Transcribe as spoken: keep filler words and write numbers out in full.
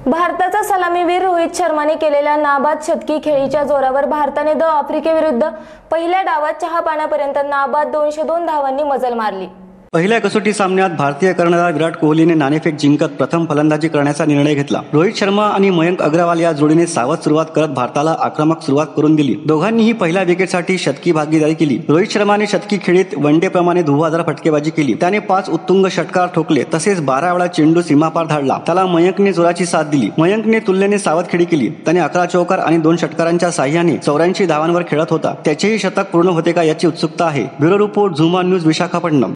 भारताचा सलामीवीर रोहित शर्माने केलेल्या नाबाद शतकी खेळीच्या जोरावर भारताने द आफ्रिकेविरुद्ध पहिल्या डावात चहापाण्यापर्यंत नाबाद दोनशे दोन धावांनी मजल मारली। पहिल्या कसोटी सामन्यात भारतीय कर्णधार विराट कोहलीने नाणेफेक जिंकत प्रथम फलंदाजी करण्याचा निर्णय घेतला। रोहित शर्मा आणि मयंक अग्रवाल या जोडीने सावध सुरुवात करत भारताला आक्रमक सुरुवात करून दिली। दोघांनीही पहिल्या विकेटसाठी शतकी भागीदारी केली। रोहित शर्माने शतकी खेळीत वनडे प्रमाणे धुव्वाधार फटकेबाजी केली। त्याने पाच उत्तुंग षटकार ठोकले, तसेच बारा वेळा चेंडू सीमापार धाडला। त्याला मयंकने जोराची साथ दिली। मयंकने तुलनेने सावध खेळी केली। त्याने अकरा चौकार आणि दोन षटकारांच्या साह्याने चौऱ्याऐंशी धावांवर खेळत होता। त्याचेही शतक पूर्ण होते का याची उत्सुकता आहे। Bureau report, Jhuma news, Visakhapatnam.